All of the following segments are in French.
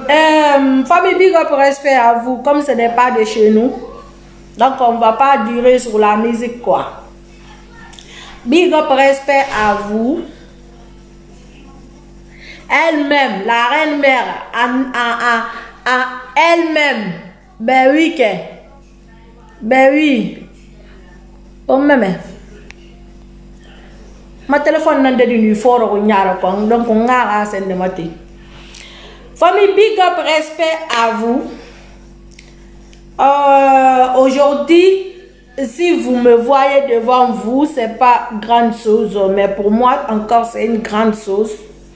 Famille Big Up, respect à vous, comme ce n'est pas de chez nous. Donc on ne va pas durer sur la musique quoi. Big Up, respect à vous. Elle-même, la reine mère, elle-même, ben oui, ben oui. Oh même. Ma téléphone n'a pas de fort au nyara donc on a à de matin. Famille Big Up, respect à vous. Aujourd'hui, si vous me voyez devant vous, c'est pas grande chose, mais pour moi encore c'est une grande chose.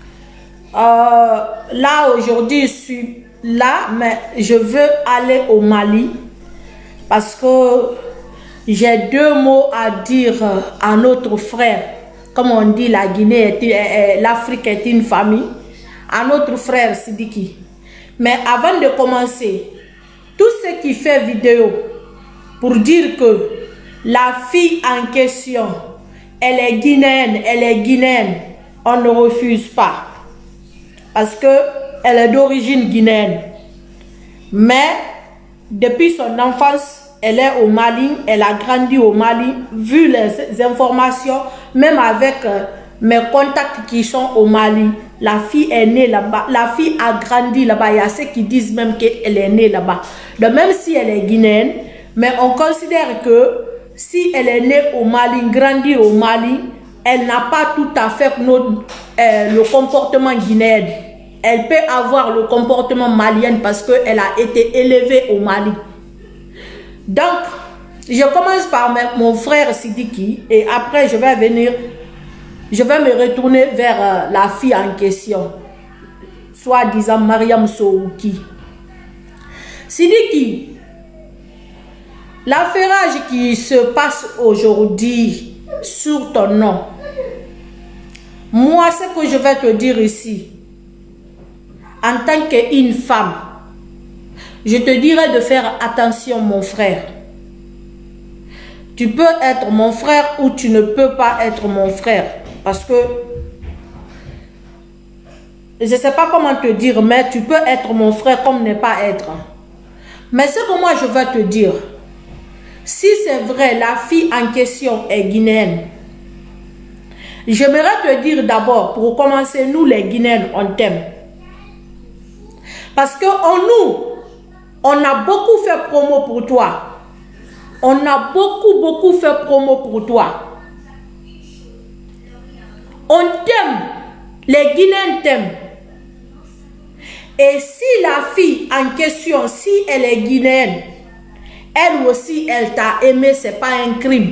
Là aujourd'hui, je suis là, mais je veux aller au Mali parce que j'ai deux mots à dire à notre frère. Comme on dit, la Guinée, l'Afrique est une famille. À notre frère Sidiki. Mais avant de commencer, tout ce qui fait vidéo pour dire que la fille en question, elle est guinéenne, on ne refuse pas. Parce qu'elle est d'origine guinéenne. Mais depuis son enfance, elle est au Mali, elle a grandi au Mali, vu les informations, même avec mes contacts qui sont au Mali. La fille est née là-bas, la fille a grandi là-bas. Il y a ceux qui disent même qu'elle est née là-bas. Donc même si elle est guinéenne, mais on considère que si elle est née au Mali, grandi au Mali, elle n'a pas tout à fait le comportement guinéen. Elle peut avoir le comportement malien parce qu'elle a été élevée au Mali. Donc, je commence par mon frère Sidiki et après je vais me retourner vers la fille en question, soi-disant Mariam Soouki. Sidiki, l'affairage qui se passe aujourd'hui sur ton nom, moi ce que je vais te dire ici, en tant qu'une femme, je te dirais de faire attention mon frère. Tu peux être mon frère ou tu ne peux pas être mon frère. Parce que, je ne sais pas comment te dire, mais tu peux être mon frère comme ne pas être. Mais ce que moi je vais te dire, si c'est vrai, la fille en question est guinéenne, j'aimerais te dire d'abord, pour commencer, nous les Guinéens, on t'aime. Parce que on a beaucoup fait promo pour toi. On a beaucoup fait promo pour toi. On t'aime. Les Guinéens t'aiment. Et si la fille en question, si elle est guinéenne, elle aussi, elle t'a aimé, c'est pas un crime.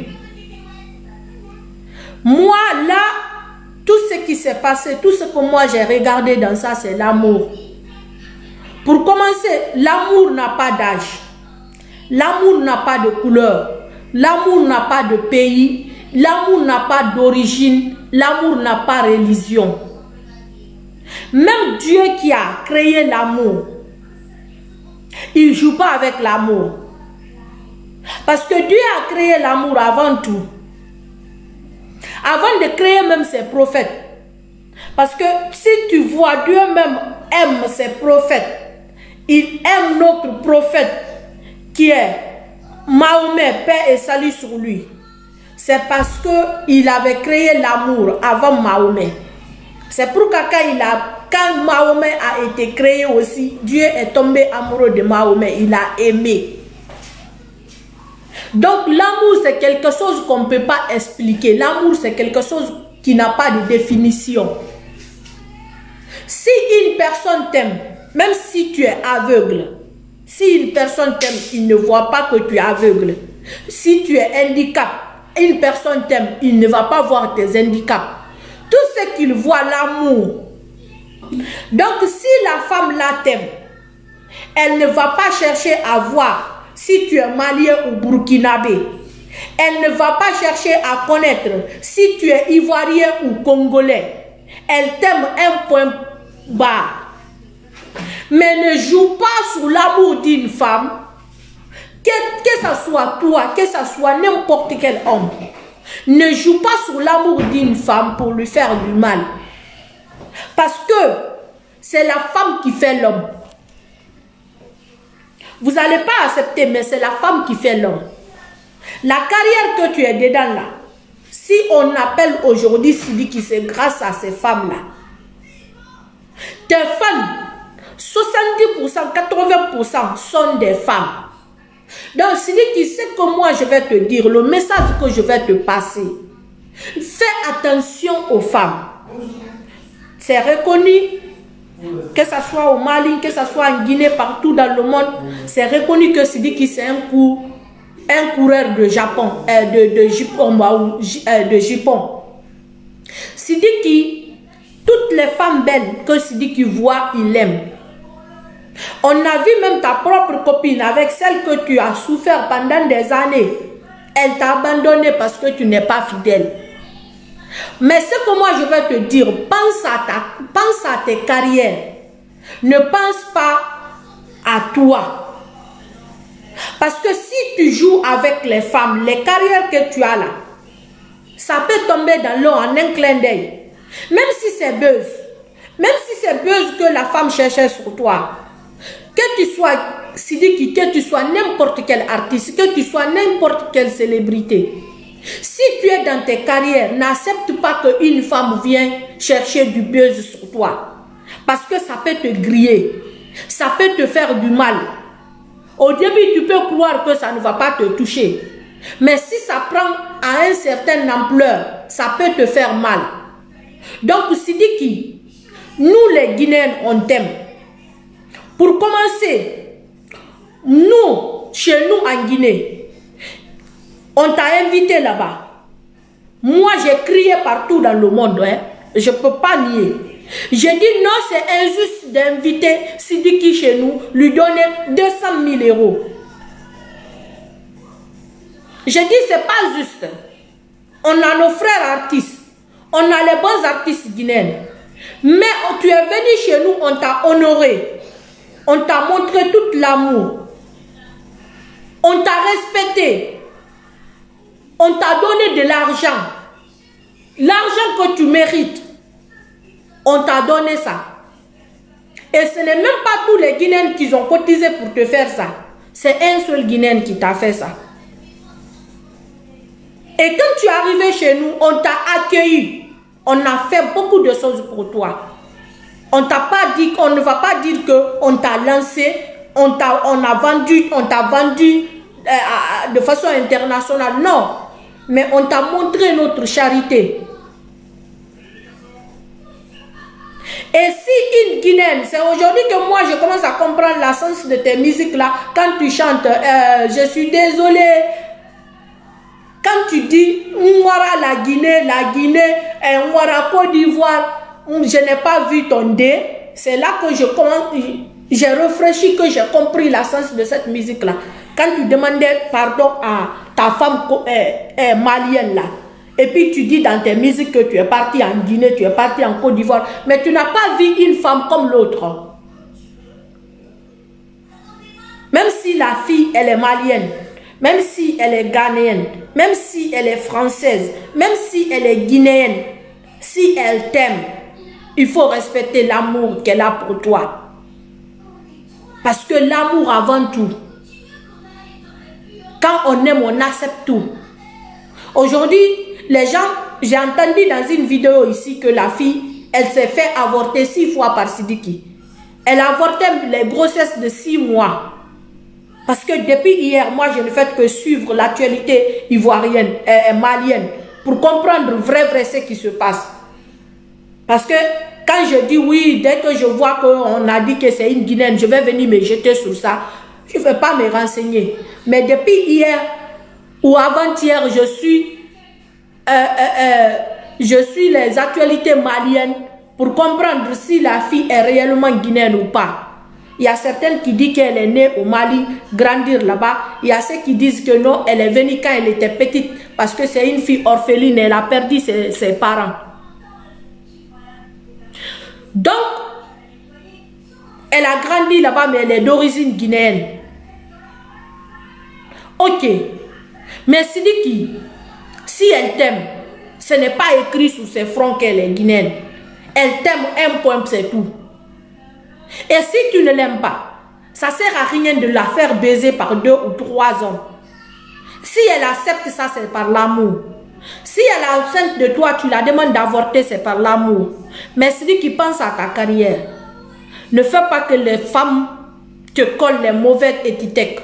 Moi, là, tout ce qui s'est passé, tout ce que moi j'ai regardé dans ça, c'est l'amour. Pour commencer, l'amour n'a pas d'âge. L'amour n'a pas de couleur. L'amour n'a pas de pays. L'amour n'a pas d'origine. L'amour n'a pas de religion. Même Dieu qui a créé l'amour, il ne joue pas avec l'amour. Parce que Dieu a créé l'amour avant tout. Avant de créer même ses prophètes. Parce que si tu vois, Dieu même aime ses prophètes. Il aime notre prophète qui est Mahomet, paix et salut sur lui. C'est parce qu'il avait créé l'amour avant Mahomet. C'est pourquoi quand Mahomet a été créé aussi, Dieu est tombé amoureux de Mahomet, il a aimé. Donc l'amour c'est quelque chose qu'on ne peut pas expliquer. L'amour c'est quelque chose qui n'a pas de définition. Si une personne t'aime, même si tu es aveugle, si une personne t'aime, il ne voit pas que tu es aveugle. Si tu es handicap, une personne t'aime, il ne va pas voir tes handicaps. Tout ce qu'il voit, l'amour. Donc si la femme là t'aime, elle ne va pas chercher à voir si tu es malien ou burkinabé. Elle ne va pas chercher à connaître si tu es ivoirien ou congolais. Elle t'aime un point bas. Mais ne joue pas sur l'amour d'une femme, que ce soit toi, que ce soit n'importe quel homme. Ne joue pas sur l'amour d'une femme pour lui faire du mal. Parce que c'est la femme qui fait l'homme. Vous n'allez pas accepter, mais c'est la femme qui fait l'homme. La carrière que tu es dedans là, si on appelle aujourd'hui Sidiki, c'est grâce à ces femmes-là. Tes femmes, 70%, 80% sont des femmes. Donc Sidiki, c'est que moi je vais te dire, le message que je vais te passer, fais attention aux femmes. C'est reconnu, que ce soit au Mali, que ce soit en Guinée, partout dans le monde, c'est reconnu que Sidiki c'est un coureur de Japon, de Japon. Sidiki, toutes les femmes belles que Sidiki voit, il aime. On a vu même ta propre copine avec celle que tu as souffert pendant des années. Elle t'a abandonné parce que tu n'es pas fidèle. Mais ce que moi je vais te dire, pense à tes carrières. Ne pense pas à toi. Parce que si tu joues avec les femmes, les carrières que tu as là, ça peut tomber dans l'eau en un clin d'œil. Même si c'est buzz. Même si c'est buzz que la femme cherchait sur toi. Que tu sois Sidiki, que tu sois n'importe quel artiste, que tu sois n'importe quelle célébrité. Si tu es dans tes carrières, n'accepte pas qu'une femme vienne chercher du buzz sur toi. Parce que ça peut te griller. Ça peut te faire du mal. Au début, tu peux croire que ça ne va pas te toucher. Mais si ça prend à une certaine ampleur, ça peut te faire mal. Donc, Sidiki, nous les Guinéens, on t'aime. Pour commencer, nous, chez nous en Guinée, on t'a invité là-bas. Moi, j'ai crié partout dans le monde. Hein. Je ne peux pas nier. J'ai dit non, c'est injuste d'inviter Sidiki chez nous, lui donner 200 000 €. J'ai dit c'est pas juste. On a nos frères artistes. On a les bons artistes guinéens. Mais tu es venu chez nous, on t'a honoré. On t'a montré tout l'amour. On t'a respecté. On t'a donné de l'argent. L'argent que tu mérites. On t'a donné ça. Et ce n'est même pas tous les Guinéens qui ont cotisé pour te faire ça. C'est un seul Guinéen qui t'a fait ça. Et quand tu es arrivé chez nous, on t'a accueilli. On a fait beaucoup de choses pour toi. On t'a pas dit, on ne va pas dire qu'on t'a lancé, on t'a vendu de façon internationale. Non. Mais on t'a montré notre charité. Et si une Guinéenne, c'est aujourd'hui que moi je commence à comprendre la sens de tes musiques là, quand tu chantes, je suis désolé. Quand tu dis Mwara la Guinée, Mwara Côte d'Ivoire, je n'ai pas vu ton dé, c'est là que j'ai réfléchi, que j'ai compris la sens de cette musique là. Quand tu demandais pardon à ta femme malienne là, et puis tu dis dans tes musiques que tu es parti en Guinée, tu es parti en Côte d'Ivoire, mais tu n'as pas vu une femme comme l'autre. Même si la fille, elle est malienne, même si elle est ghanéenne, même si elle est française, même si elle est guinéenne, si elle t'aime, il faut respecter l'amour qu'elle a pour toi. Parce que l'amour avant tout. Quand on aime, on accepte tout. Aujourd'hui, les gens, j'ai entendu dans une vidéo ici que la fille, elle s'est fait avorter 6 fois par Sidiki. Elle a avorté les grossesses de 6 mois. Parce que depuis hier, moi, je ne fais que suivre l'actualité ivoirienne, malienne, pour comprendre vrai ce qui se passe. Parce que quand je dis oui, dès que je vois qu'on a dit que c'est une Guinéenne, je vais venir me jeter sur ça. Je ne vais pas me renseigner. Mais depuis hier ou avant-hier, je suis les actualités maliennes pour comprendre si la fille est réellement guinéenne ou pas. Il y a certaines qui disent qu'elle est née au Mali, grandir là-bas. Il y a ceux qui disent que non, elle est venue quand elle était petite parce que c'est une fille orpheline, elle a perdu ses parents. Donc, elle a grandi là-bas, mais elle est d'origine guinéenne. Ok. Mais Sidiki, si elle t'aime, ce n'est pas écrit sur ses fronts qu'elle est guinéenne. Elle t'aime un point, c'est tout. Et si tu ne l'aimes pas, Ça sert à rien de la faire baiser par 2 ou 3 hommes. Si elle accepte ça, c'est par l'amour. Si elle est enceinte de toi, tu la demandes d'avorter, c'est par l'amour. Mais celui qui pense à ta carrière, ne fais pas que les femmes te collent les mauvaises étiquettes.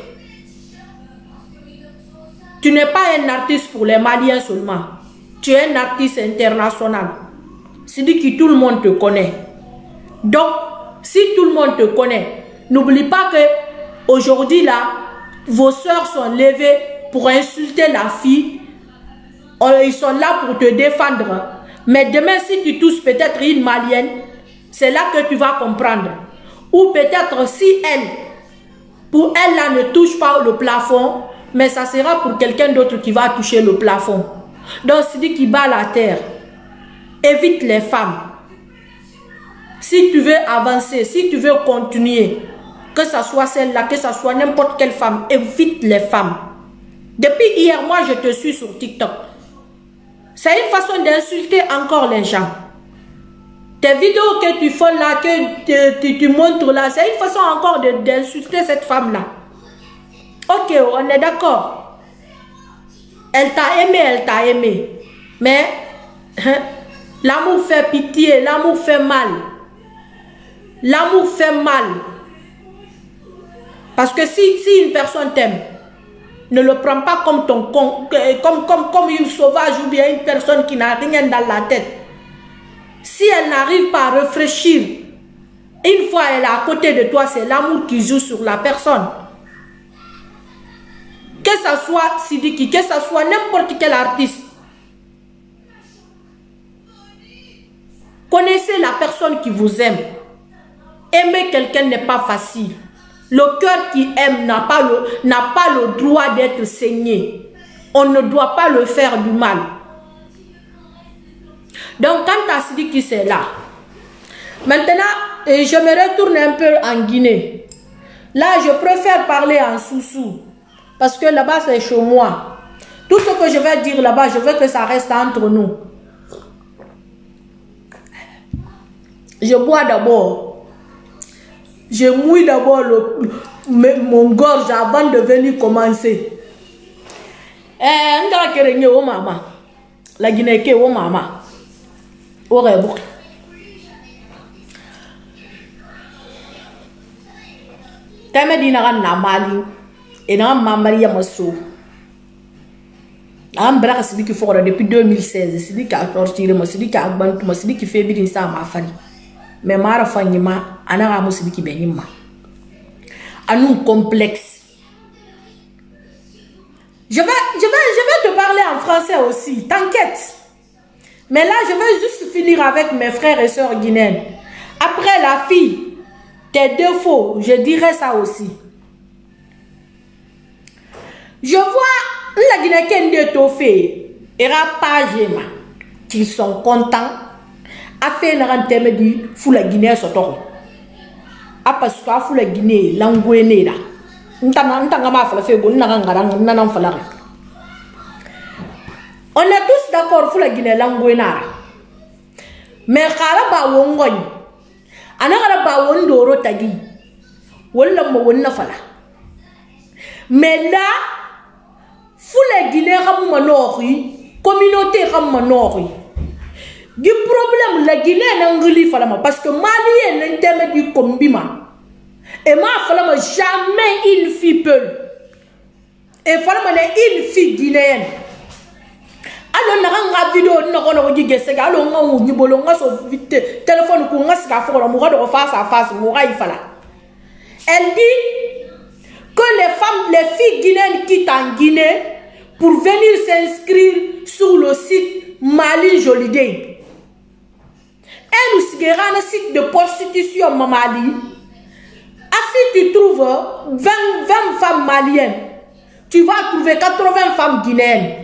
Tu n'es pas un artiste pour les Maliens seulement. Tu es un artiste international. C'est-à-dire que tout le monde te connaît. Donc, si tout le monde te connaît, n'oublie pas que aujourd'hui là, vos soeurs sont levées pour insulter la fille. Ils sont là pour te défendre. Mais demain, si tu touches peut-être une Malienne, c'est là que tu vas comprendre. Ou peut-être si elle, pour elle là, ne touche pas le plafond, mais ça sera pour quelqu'un d'autre qui va toucher le plafond. Donc, c'est dit qui bat la terre. Évite les femmes. Si tu veux avancer, si tu veux continuer, que ce soit celle-là, que ce soit n'importe quelle femme, évite les femmes. Depuis hier, moi, je te suis sur TikTok. C'est une façon d'insulter encore les gens. Tes vidéos que tu fais là, que tu montres là, c'est une façon encore d'insulter cette femme-là. Ok, on est d'accord. Elle t'a aimé. Mais l'amour fait pitié, l'amour fait mal. L'amour fait mal. Parce que si une personne t'aime, ne le prends pas comme comme une sauvage ou bien une personne qui n'a rien dans la tête. Si elle n'arrive pas à réfléchir, une fois elle est à côté de toi, c'est l'amour qui joue sur la personne. Que ce soit Sidiki, que ce soit n'importe quel artiste. Connaissez la personne qui vous aime. Aimer quelqu'un n'est pas facile. Le cœur qui aime n'a pas le droit d'être saigné. On ne doit pas le faire du mal. Donc, quand Sidiki c'est là, maintenant, je me retourne un peu en Guinée. Là, je préfère parler en Soussou. Parce que là-bas, c'est chez moi. Tout ce que je vais dire là-bas, je veux que ça reste entre nous. Je bois d'abord. Je mouille d'abord mon gorge avant de venir commencer. La Guinée qui est maman. Au rebours. Tame dina na Mali. Et non, Maria Massou. Un bras celui qui fera depuis 2016. Celui qui a torturé, celui qui a bantu, celui qui fait bien ça ma famille. Mais Mara Fanyima, Anna Moussili qui bénima. À nous complexe. Je vais te parler en français aussi, t'inquiète. Mais là, je vais juste finir avec mes frères et sœurs guinéens. Après la fille, tes défauts, je dirais ça aussi. Je vois la Guinée de Tofé et Rapagema qui sont contents. A fait un renteme du fou la Guinée soto. A parce que fou la Guinée l'angouéné là. Ntanga fa la fait bon nangarang nanan falare. On est tous d'accord fou la Guinée l'angouéna. Mais kala ba wongoñ. Ana kala ba wondoro tagi. Wala mo wonna fala. Mais là fou la Guinée xam manori, communauté xam manori. Du problème, la Guinée n'a pas parce que Mali est l'intérêt du combima. Et moi, il jamais une fille peut. Et il une fille guinéenne. Alors, on a une vidéo, on a dit que c'est un téléphone pour nous face à face. Elle dit que les filles guinéennes quittent en Guinée pour venir s'inscrire sur le site Mali Jolidé. Et nous sommes un site de prostitution Mali. Si tu trouves 20 femmes maliennes, tu vas trouver 80 femmes guinéennes.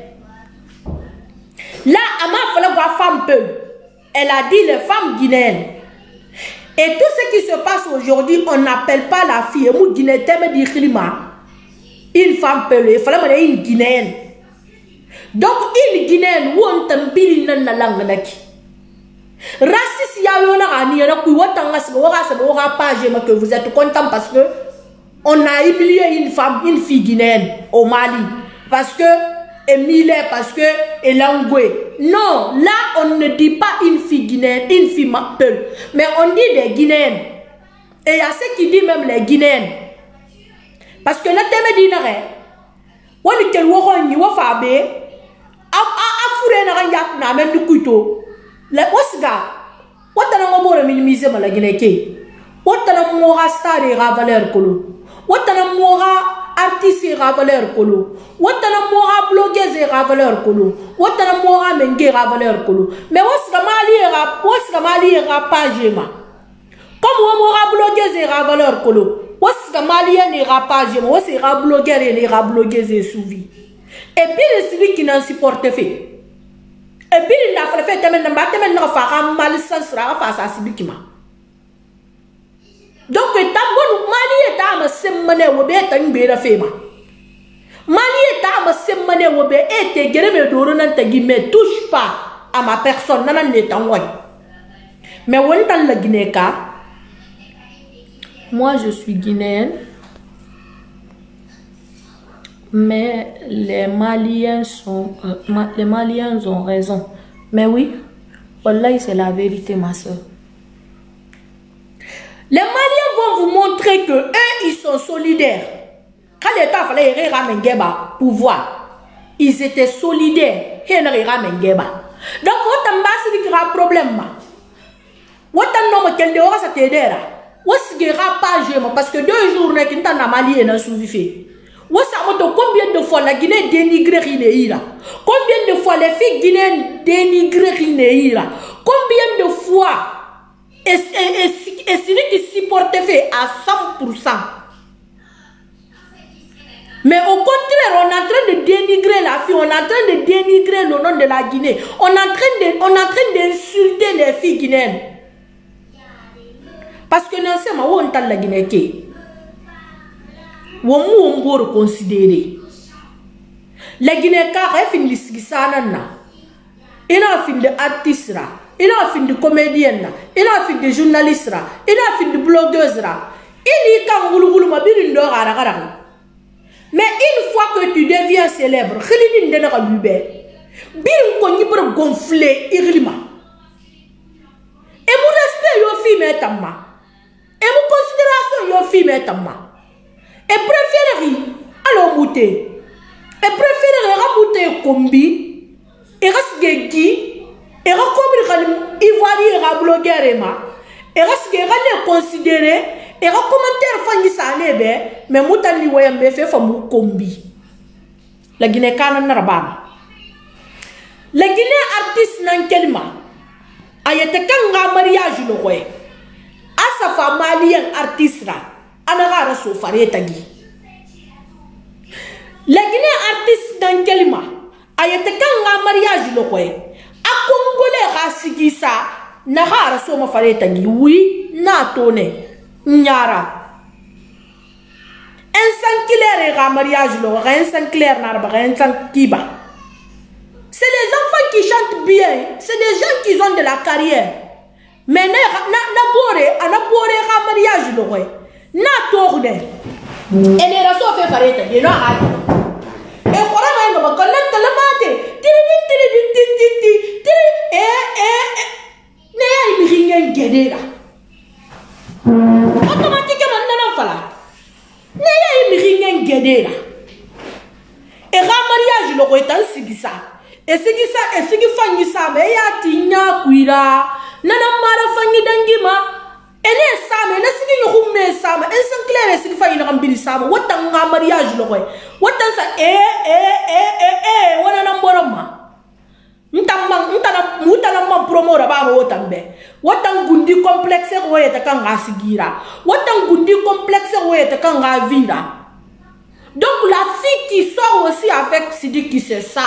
Là, Ama fallait voir femme peu. Elle a dit les femmes guinéennes. Et tout ce qui se passe aujourd'hui, on n'appelle pas la fille. Une femme peu. Il fallait une guinéenne. Donc, une guinéenne, où on t'embille dans la langue. Raciste, il y a un an, il y a un an, que vous êtes content parce que On a humilié une femme, une fille guinéenne au Mali. Parce que Emile, parce que Elangwe. Non, là on ne dit pas une fille guinéenne, une fille Peul. Mais on dit des Guinéennes. Et il y a ceux qui disent même les Guinéennes. Parce que là, tu me dis, on est quel ouron ni wa fabe a fure na yak na men du kuito le osga wotana mo boro minimiser mala gineke wotana mo ga star et valeur kolo wotana mo ga artiste et valeur kolo wotana mo ga blogueuse et valeur kolo wotana mo ga menge valeur kolo mais osga mali ra page ma comme mo ga blogueuse et valeur kolo. What's malien et rapage, moi c'est rabloguer et les rablogueuses et souvis. Et puis celui qui n'en supporte fait. Et puis il a fait tellement de bâtiments, il a fait mal sans face à celui qui m'a. Donc, tant Mali est à ma semaine ou bien un bé de femme. Mali est à ma semaine ou bien et guérimé d'oronant guillemets touche pas à ma personne, non n'est en ouais. Mais où est dans la Guinée-Ka? Moi, je suis guinéenne, mais les Maliens ont raison. Mais oui, voilà, c'est la vérité, ma soeur. Les Maliens vont vous montrer que eux, ils sont solidaires. Quand l'État fallait ramener pouvoir, ils étaient solidaires. Donc, autant de qu'il y a un problème. Autant de qu'il y a un problème. Parce que 2 jours, nous avons Mali et suivi. Combien de fois la Guinée dénigre Guinée? Combien de fois les filles guinéennes dénigrent Guinée? Combien de fois et celui qui supporte fait à 100%? Mais au contraire, on est en train de dénigrer la fille, on est en train de dénigrer le nom de la Guinée, on est en train d'insulter les filles guinéennes. Parce que nous sommes en la Guinée. On peut reconsidérer. La Guinée, car elle finit il a fini d'artiste, il a fini de comédienne, il a fini de journaliste, il a fini de blogueuse. Il y a mais une fois que tu deviens célèbre, il y a un gonflé. Et mon respect, yo fille met à ma. Et mon considération, yo fille met à ma. Et préférez alors mouter. Et préférez ramouter combi. Et rasgegi. Et racombrir ivoirier rabloguer et ma. Et rasgeri considérer. Et commentaire fanny sa nebe. Mais moutani wayambe fait famou combi. La Guinée canan narabama. La Guinée artiste nan kelma. Ayete kanga mariage le roi. Asa fa malien artiste ra. Anara so fareta gi. La Guinée artiste dans kelma. Ayete kanga mariage le roi. A congolais ra sigisa. Nara so ma fareta gi. Oui, na tone. Nyara. Un Saint-Clair ra mariage le roi. Un Saint-Clair narba. Un Saint-Kiba. C'est les enfants qui chantent bien. C'est des gens qui ont de la carrière. Mais na mariage le roi. Na tourne. Et les rassons fait fareta. Et non à. Et voilà même quand la mate. Ne rien guérir là. Automatiquement non fala. Ne rien guérir là. Et ra mariage le roi est sigisa. Et ce qui fait ça, mais il y a tinya kuira. Nana mara fangi dangima. Et les sam, et les signes roumé sam. Et sans clair, et ce qui fait une rambili sam. What un mariage le roi. What ça? What un amborama. Mutana promo raba wotambe. What un gundi complexe roi et kanga sigira. What un gundi complexe roi et kanga vira. Donc la fille qui sort aussi avec Sidiki, c'est ça.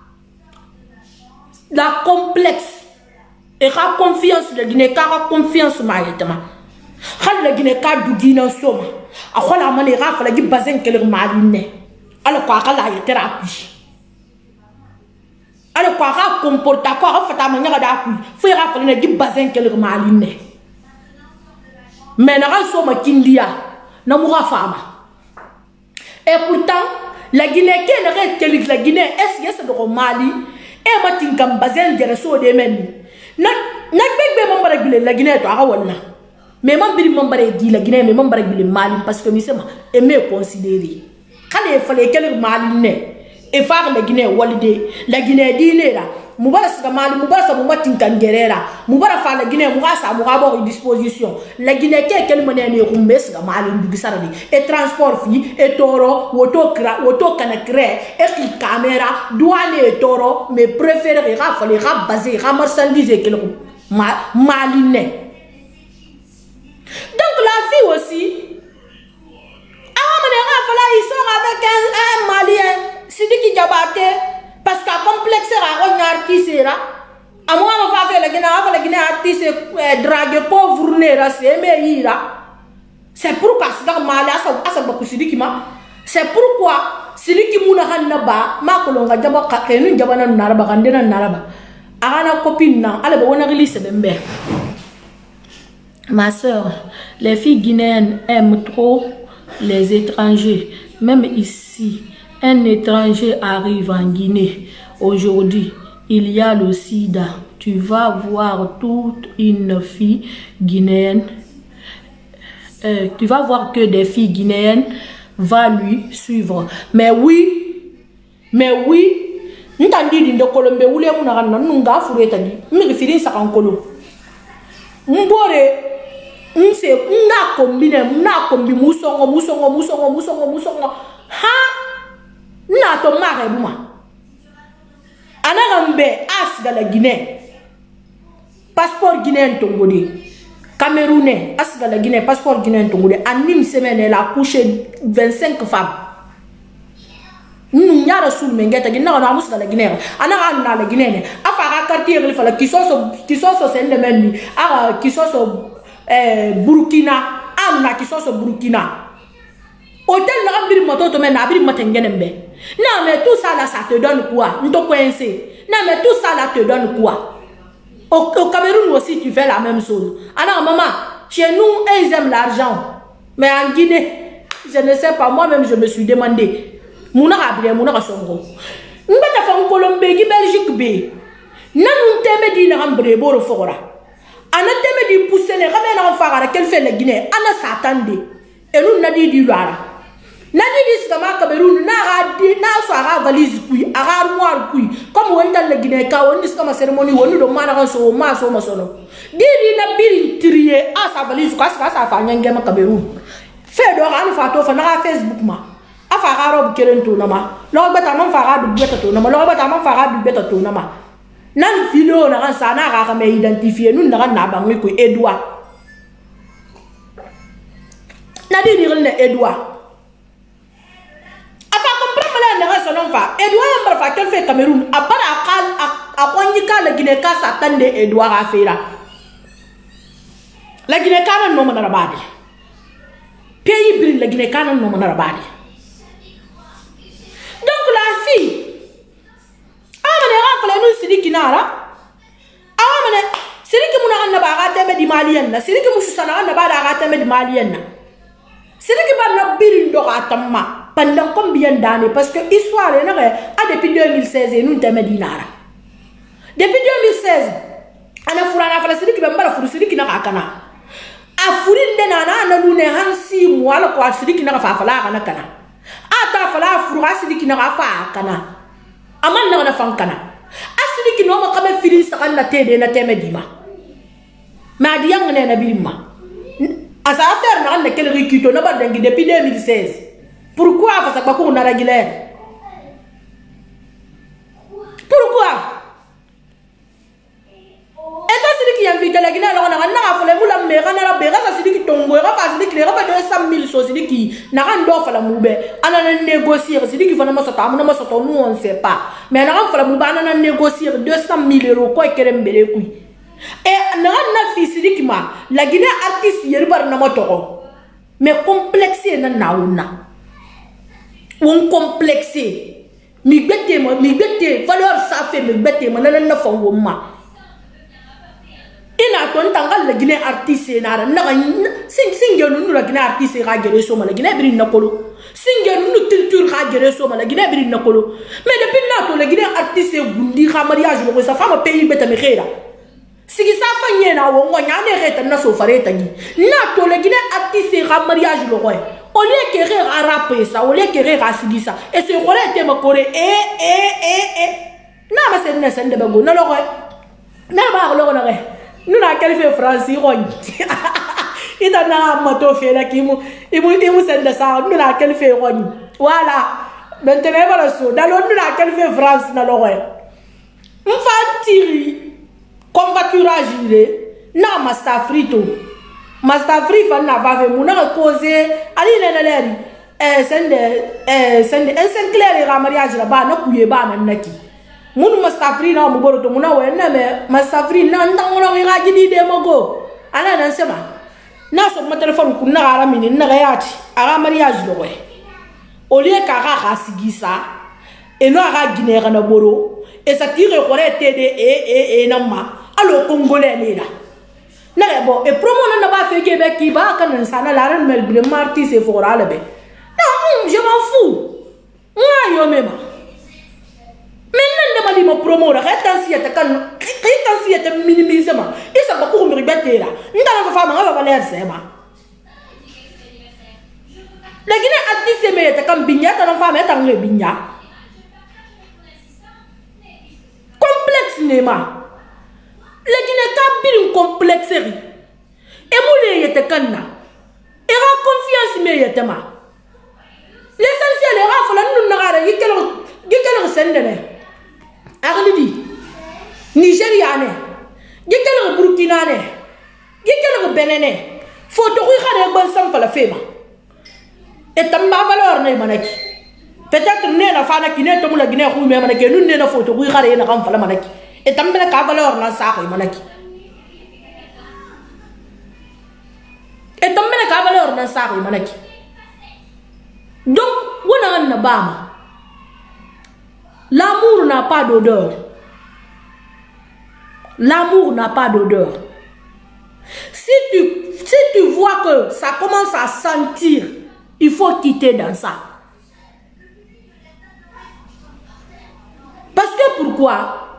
La complexe et la confiance de Guinée, car confiance maritime. Quand la Guinée du Guinée soma, à quoi la manière à la bazin qu'elle marine. Alors quoi qu'elle a été thérapie. Alors quoi qu'elle comporte à quoi fait à manière d'appui. Faut y avoir une bazin qu'elle marine. Mais n'a pas soma kindia, n'a moura fama. Et pourtant, la Guinée, qui est la Guinée, est-ce que c'est le Mali? Et ma tinkam bazen de reso de men. Na bébé mon baragile la Guinée, toi, awana. Mais mon bébé mon baragile la Guinée, mais mon baragile Mali, parce que nous aimé considérer. Quand il fallait quel Mali n'est, et faire la Guinée, walide, la Guinée dinera. Moubara Mali, Moubara Moumatin Tangerera, Moubara fa la Guinée, Mourasa, Mourabo en disposition. La Guinée, quelle monnaie n'est rumbes, la Mali, Bissardi, et transport fi, et toro, auto canacré, et caméra, douane et toro, mais préféré rafale, rabasé, ramassandise que le Malinais. Donc la fille aussi, ils sont avec un Malien, c'est qui Diabaté. Parce qu'à complexe, on a artiste là. À moi, on va faire la Guinée artiste drague pauvre c'est là. C'est pourquoi c'est dans Mali, c'est pourquoi celui qui mouna hanaba, ma kolonga jaba kenu jaba na naraba kandena naraba. Arana copine na, allez bon on a release bembe. Ma soeur, les filles guinéennes aiment trop les étrangers, même ici. Un étranger arrive en Guinée. Aujourd'hui, il y a le sida. Tu vas voir toute une fille guinéenne. Tu vas voir que des filles guinéennes vont lui suivre. Mais oui. Nous t'en dit de Colombie où les gens n'ont pas fait ça. Nous référons ça en Colombie. Nous na to mare buma anagambe asga la Guinée passeport guinéen tongodi camerounais asga la Guinée passeport guinéen tongodi en une semaine elle a couché 25 femmes nous nyara sul mengeta gina na musga la Guinée anaga na la Guinée afara quartier il fallait qui sont c'est le même qui sont Burkina amna qui sont Burkina hôtel na abiri moto to men abiri matengenembe. Non mais tout ça là ça te donne quoi? Nous te coincé. Non mais tout ça là te donne quoi? Au Cameroun aussi tu fais la même chose. Alors maman, chez nous ils aiment l'argent. Mais en Guinée, je ne sais pas, moi-même je me suis demandé. Mouna abire, mouna songo. Nous ta fa Colombie, Belgique B. Nan nous teme di na ambre boro fora. Ana teme di pousser les ramène en fara qu'elle fait la Guinée. Ana s'attendait. Et nous n'a dit du lara. Nadi dis kama Cameroun na fara valise kui aga armoire kui comme on dans la Guinée ka on dis kama cérémonie on do mana so ma so masono didi na biri trier a sa valise ka sa fa nyange ma Cameroun fait do ran fa to fa na Facebook ma afara rob kerento na ma lo beta man fara du beta to na ma lo beta man fara du beta to na ma nan vidéo na ran sa na ga me identifier nous na na bangi ko Edouard nadi dire le Edouard Edouard Mbarfa qu'elle fait Cameroun a pas à Konyika la Guinée ka s'attend de Edouard à faire la Guinée ka non mon arabadi pays brille la Guinée ka non mon arabadi donc la fille amane rafale nous sidi kinara amane sidi ki muna na ba ga teme di malien na sidi ki musu sana na ba da ga teme di malien na sidi ki ba na birin do ga tamma. Pendant combien d'années? Parce que l'histoire est depuis 2016 et nous sommes dinara. Depuis 2016, on a fourré la Palestine qui va me faire fourrer qui n'a pas cana. A fourré des nanas, nous n'avons 6 mois le quoi, celui qui n'a pas fait la cana. A ta fait la fourrure, celui qui n'a pas fait cana. A man n'a pas fait cana. A celui qui n'a pas fait fini ça la tête de la tête medima. Mais a dit on est n'abîma. A sa affaire n'a pas quel recul, n'a pas depuis 2016. Pourquoi? Parce que on a la Guinée. Pourquoi? Et quand c'est qui invite la Guinée, alors on a un affaire, vous la mère, on a la béra, ça c'est qui tombe, on a pas dit qu'il y a pas 200 000 choses, c'est qui n'a rien d'offre la moube, on a négocié, c'est qui va nous sortir, nous on ne sait pas. Mais on a fait la moube, on a négocié 200 000 € quoi qu'elle aime bien couille. Et on a un fils, c'est qui m'a la Guinée artiste, il y a pas de moto, mais complexé n'a naouna. On complexé. Mi bête, valeur ça fait mi bête, mon nan na fa woma. ina ton tangal la Guinée artiste na singenu la Guinée artiste ga gere so la Guinée biri nakolo singenu culture ga gere so la Guinée biri nakolo mais depuis là to la Guinée artiste gundi ga mariage mo sa femme pays beta me khera sigi sa fanye na wo ngonya ne reta na so fareta ni na to la Guinée artiste ga mariage lo koy au lieu que rire à rapper ça au lieu que rire à sigi ça et ce rôle était ma coré na ma sen ne sen de bago na lo koy na ba lo na koy nous na qualifié France rogne ita na moto fait là qui imu sende ça nous na qualifié rogne voilà maintenant voilà so dans nous na qualifié France na lo koy m'fatiri convoiturage na mastafrito mastafri fa na va ve muna causer ali le sende un clair et mariage là ba na kuye ba na naki munu mastafri na mu boro to muna we na me mastafri na ndangono ga gidi de mago ala nan sema na so ma téléphone ku na ara mini na ga yati ara mariage lo we au lieu ka ga sigisa et no ara ginera na boro et ça tire coré td na ma allo congolais là na bon et promo na ba fe ke ki ba kan sana la ran mel bi marti c'est fora le be non je m'en fous moi yo même maintenant de ma promo la rétention kan rétention minimisement et ça va pour me répéter là ndana fa ma va valer c'est ma la Guinée artiste me ta kan binya ta fa ma ta ngwe binya complexe ne ma la Guinée ka bir complexerie et moulé yete kanna et ra confiance me yete ma l'essentiel est ra fa la nu ngara yikelo sendene arlidi Nigeria ne yikelo Burkina ne yikelo Benin ne photo ko xare ban sam fa la fema et tamba valeur ne manaki peut-être ne na fa na kine to mula Guinée ko me manaki nu ne na photo ko xare na xam fa la manaki et tambela ka valeur na sa ko manaki et tambela ka valeur na sa ko manaki donc wona na bama l'amour n'a pas d'odeur, l'amour n'a pas d'odeur. Si tu vois que ça commence à sentir, il faut quitter dans ça. Parce que pourquoi?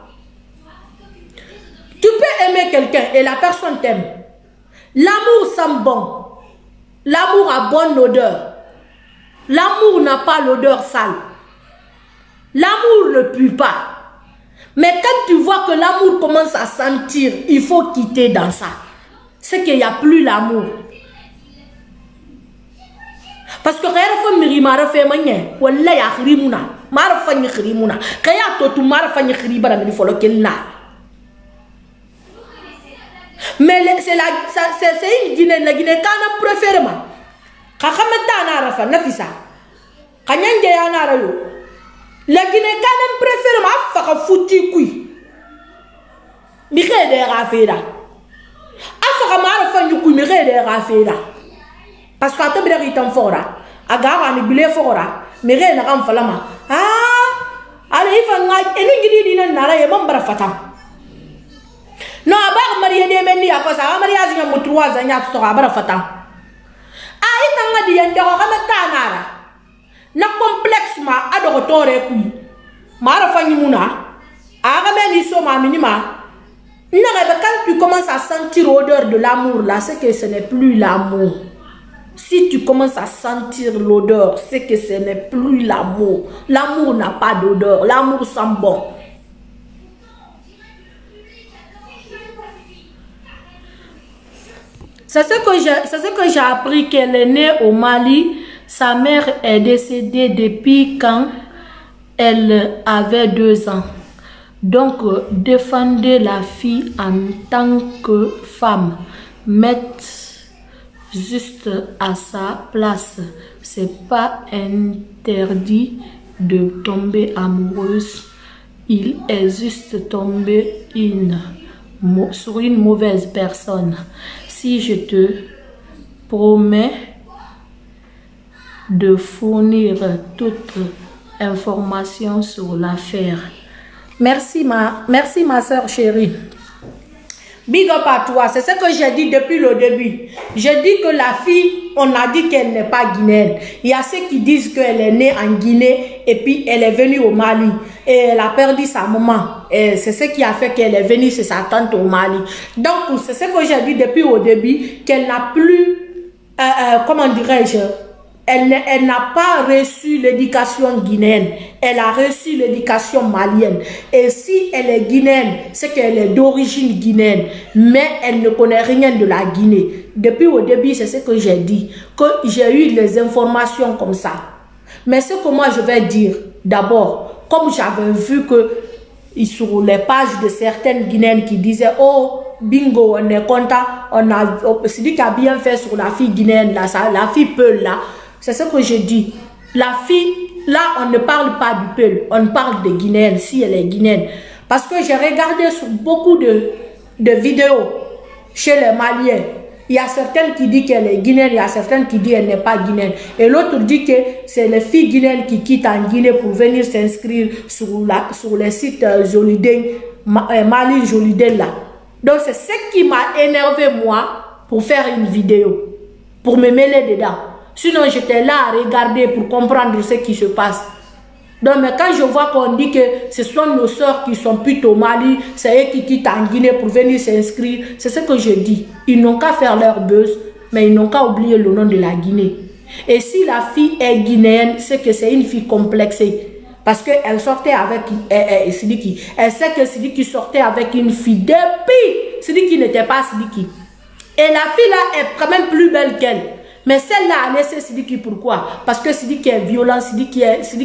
Tu peux aimer quelqu'un et la personne t'aime. L'amour sent bon. L'amour a bonne odeur. L'amour n'a pas l'odeur sale. L'amour ne pue pas. Mais quand tu vois que l'amour commence à sentir, il faut quitter dans ça. C'est qu'il n'y a plus l'amour. Parce que rien ne fait mara fait manye. Wallah ya khrimuna. Mara fanyi khrimuna. Kaya totu mara fanyi khriba na folo kelna. Mais c'est une Guinée, la Guinée kana préférement. Kakameta na rafa nafisa. Kanyanje ya na rayo. La Guinée kana préférement faka fouti kui. Mi khede rafeda. Afaka mara fanyi kui mi khede rafeda. Parce que tu es en fora, agara ni bile fora, mais rien n'a pas falama. Ah, allez, il faut que nous disions nara et bon barafata. Non, abar marié des meni à quoi ça, mariage n'a pas 3 ans, y'a sera barafata. Ah, il t'a dit un dehors à mettre nara. Na complexe ma adorotore kui. Mara fanyi muna, arameni soma minima. Quand tu commences à sentir l'odeur de l'amour là, c'est que ce n'est plus l'amour. Si tu commences à sentir l'odeur, c'est que ce n'est plus l'amour. L'amour n'a pas d'odeur. L'amour sent bon. C'est ce que j'ai appris qu'elle est née au Mali. Sa mère est décédée depuis quand elle avait 2 ans. Donc, défendez la fille en tant que femme. Mettez juste à sa place. C'est pas interdit de tomber amoureuse. Il est juste tombé sur une mauvaise personne. Si je te promets de fournir toute information sur l'affaire. Merci ma soeur chérie. Big up à toi, c'est ce que j'ai dit depuis le début. Je dis que la fille, on a dit qu'elle n'est pas guinéenne. Il y a ceux qui disent qu'elle est née en Guinée et puis elle est venue au Mali. Et elle a perdu sa maman. Et c'est ce qui a fait qu'elle est venue chez sa tante au Mali. Donc, c'est ce que j'ai dit depuis au début, qu'elle n'a plus, comment dirais-je, elle n'a pas reçu l'éducation guinéenne. Elle a reçu l'éducation malienne. Et si elle est guinéenne, c'est qu'elle est d'origine guinéenne. Mais elle ne connaît rien de la Guinée. Depuis au début, c'est ce que j'ai dit. Que j'ai eu les informations comme ça. Mais ce que moi je vais dire, d'abord, comme j'avais vu que sur les pages de certaines Guinéennes qui disaient « Oh, bingo, on est content, c'est lui qui a bien fait sur la fille guinéenne, là, ça, la fille Peul, là. » C'est ce que je dis. La fille, là, on ne parle pas du Peul, on parle de Guinéenne, si elle est guinéenne. Parce que j'ai regardé sur beaucoup de vidéos chez les Maliens. Il y a certaines qui disent qu'elle est guinéenne, il y a certaines qui disent qu'elle n'est pas guinéenne. Et l'autre dit que c'est les filles guinéennes qui quittent en Guinée pour venir s'inscrire sur les sites Joliden, Mali Joliden là. Donc c'est ce qui m'a énervé moi pour faire une vidéo, pour me mêler dedans. Sinon, j'étais là à regarder pour comprendre ce qui se passe. Donc, mais quand je vois qu'on dit que ce sont nos soeurs qui sont plutôt au Mali, c'est eux qui quittent en Guinée pour venir s'inscrire, c'est ce que je dis. Ils n'ont qu'à faire leur buzz, mais ils n'ont qu'à oublier le nom de la Guinée. Et si la fille est guinéenne, c'est que c'est une fille complexée. Parce qu'elle sortait avec Sidiki. Elle sait que Sidiki sortait avec une fille depuis. Sidiki n'était pas Sidiki. Et la fille là est quand même plus belle qu'elle. Mais celle-là a laissé Sidiki, pourquoi? Parce que Sidiki est violent, Sidiki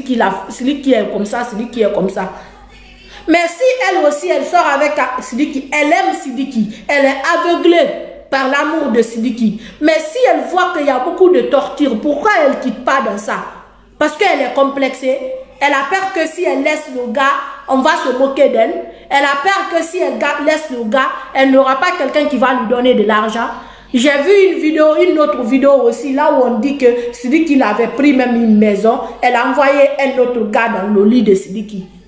est comme ça, Sidiki est comme ça. Mais si elle aussi, elle sort avec Sidiki, elle aime Sidiki, elle est aveuglée par l'amour de Sidiki. Mais si elle voit qu'il y a beaucoup de torture, pourquoi elle ne quitte pas dans ça? Parce qu'elle est complexée. Elle a peur que si elle laisse le gars, on va se moquer d'elle. Elle a peur que si elle laisse le gars, elle n'aura pas quelqu'un qui va lui donner de l'argent. J'ai vu une vidéo, une autre vidéo aussi, là où on dit que Sidiki avait pris même une maison. Elle a envoyé un autre gars dans le lit de Sidiki.